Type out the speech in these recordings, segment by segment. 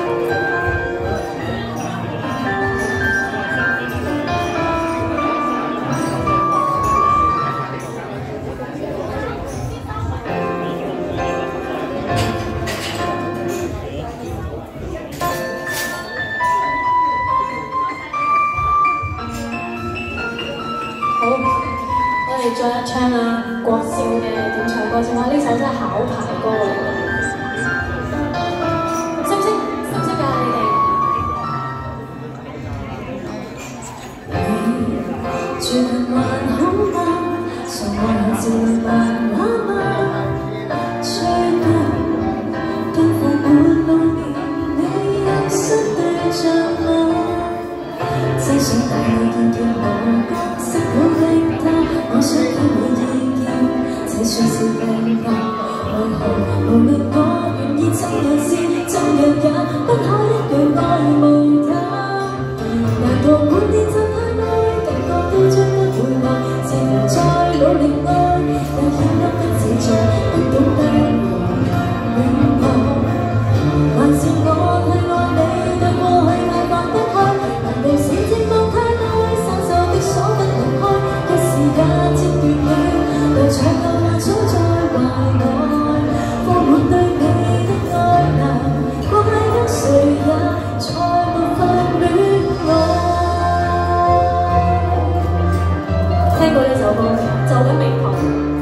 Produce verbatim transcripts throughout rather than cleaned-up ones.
再一唱啊，國少嘅點唱歌先啦？呢首真係考牌歌嚟嘅，識唔識？識唔識㗎？你哋？最近還好嗎？常愛是慢慢嗎？最近近乎沒露面，你有新對象嗎？只想帶你見見我角色好的他。我想給你意見，這算是病吧？為何無論我願意怎樣試，怎樣也不可一樣愛無他？難道滿天真太愛，感覺都將不回來，自由再努力愛，也顯得不自在，不懂得戀愛，還是我太愛你，對過去太放得開？難道是寂寞太耐，生鏽的鎖不能開？一時也折斷了，留長舊幻想在懷內，放滿對你的愛難，過派給誰也再沒法戀愛。聽過呢首歌未？就緊眉頭。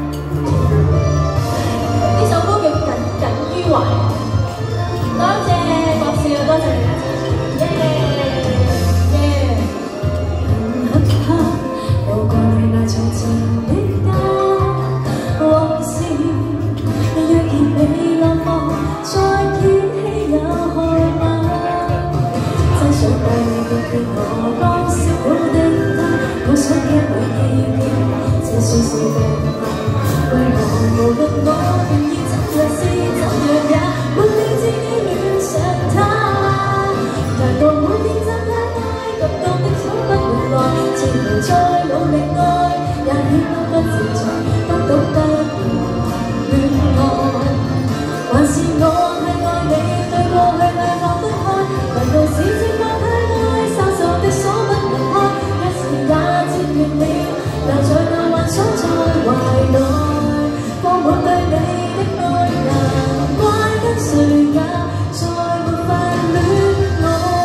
呢首歌叫《耿耿於懷》。多謝國少，多謝你嘅支持，耶耶！很黑，路過你那從前的家，往事若然被冷漠再掀起也害怕。真想帶你見見我當小小的他，我想給你意見，這算是病吧？為何無論我願意怎樣試，怎樣也沒令自己戀上他？難道每天真太愛，感覺的手不回來，似乎再努力愛，也顯得不自在，不懂得戀愛，還是我太愛你，對過去太放得開？難道是寂寞太愛，生鏽的鎖不能開？一時也折斷了，留在那幻想在懷內，放滿對你的愛難，怪跟誰也再沒法戀愛。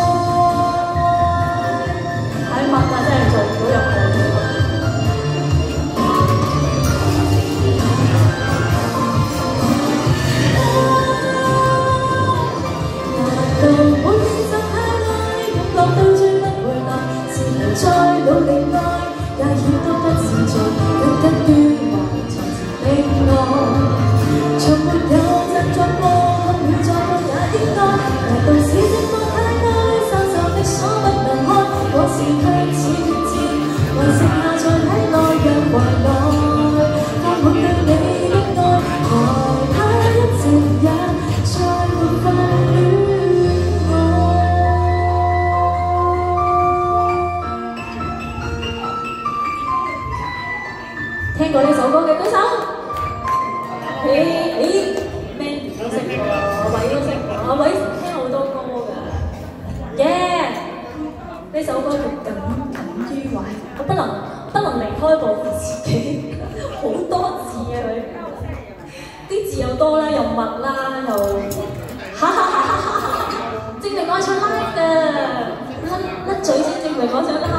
喺默默真係做唔到任何嘢。難道每天真太愛，感覺都追不回來，自由再努力愛，也顯得不自在，覺得於懷從前的愛，從沒有振作過，哭了再哭也應該。難道是寂寞太愛，生鏽的鎖不能開？往事卻似斷箭，還剩下在體內若懷內，放滿對你的愛，害怕一直也再沒法戀愛。聽過呢首歌嘅舉手。咦咦咩都識喎，阿偉都識喎，阿偉聽好多歌㗎。耶！呢首歌叫《耿耿於懷》，我不能不能離開部自己，好多字啊佢，啲字又多啦，又密啦，又哈哈哈哈哈哈，證明我唱 live 㗎，甩甩嘴先證明我唱 live。